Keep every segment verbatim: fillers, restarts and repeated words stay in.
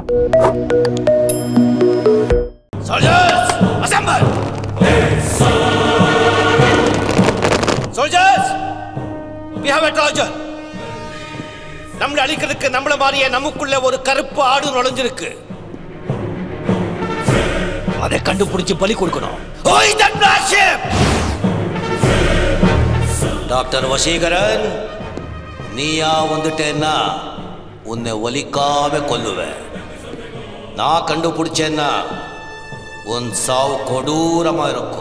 Soldiers, assemble! Soldiers, we have a Trojan. நம்மள அழிக்கிறதுக்கு நம்மள மாதிரியே நமக்குள்ள ஒரு கருப்பு ஆடு நுழைஞ்சிருக்கு. அதை கண்டுபிடிச்சு பலி கொடுக்கணும். Who is that Blacksheep? Doctor Vaseegaran, நீயா வந்துட்டேன்னா உன்னை ஒலிக்காம கொல்லுவேன். நான் கண்டுபிடிச்சேன்னா உன் சாவு கொடூரமா இருக்கும்.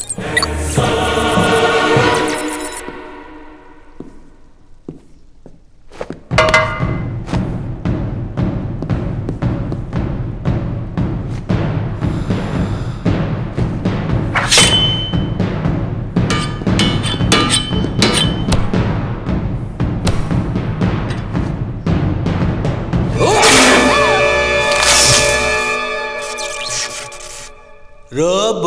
Rub.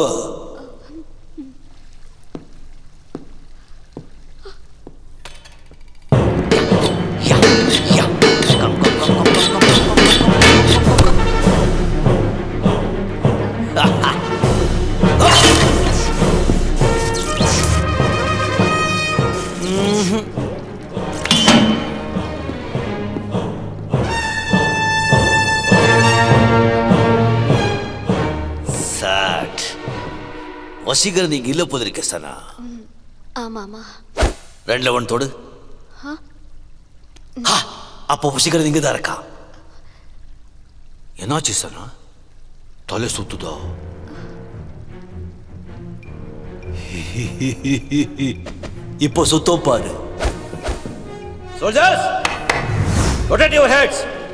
Yeah, yeah. Come, come, come, come, come, come, come, come, mm-hmm. Vaseegaran நீங்க இல்ல போதிருக்க சனா. ஆமாமா. ரெண்டுல ஒன் தொடு. அப்போ வசீகரன் இங்க தான் இருக்கா. என்னாச்சு சனா? தலை சுத்துதா? இப்போ சுத்தோ பாரு. Soldiers, rotate your heads.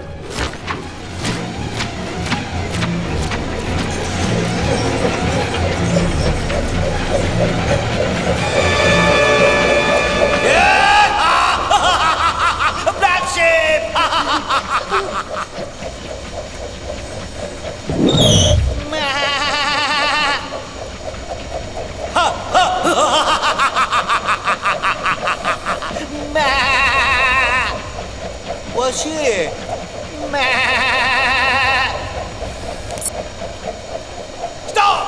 Blacksheep! Was she? Stop!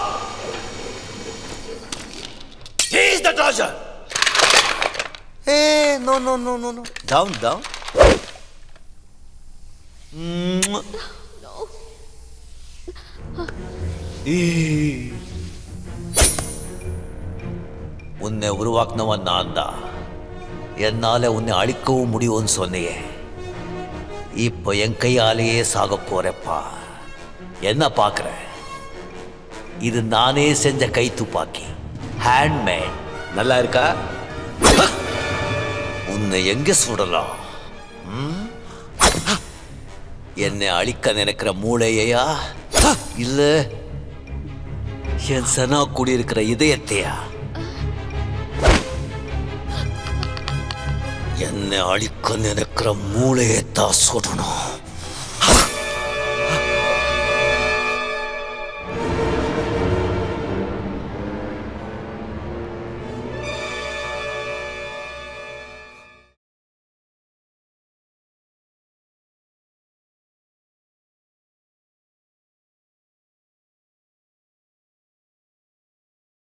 He's the Trojan! Hey, no, no, no, no, no. Down, down. No. உன்னை உருவாக்குனவன் நான் தான். என்னால உன்னை அழிக்கவும் முடியும்னு சொன்னியே. இப்போ என் கையாலேயே சாக போறப்பா. என்ன பார்க்குற? இது நானே செஞ்ச கை துப்பாக்கி. ஹேண்ட்மேட். நல்லா இருக்கா? உன்னை எங்க சுடலாம்? என்னை அழிக்க நினைக்கிற மூளையா இல்ல என் சனா கூடியிருக்கிற இதயத்தையா? என்னை அழிக்க நினைக்கிற மூளையை தான் சுடணும்.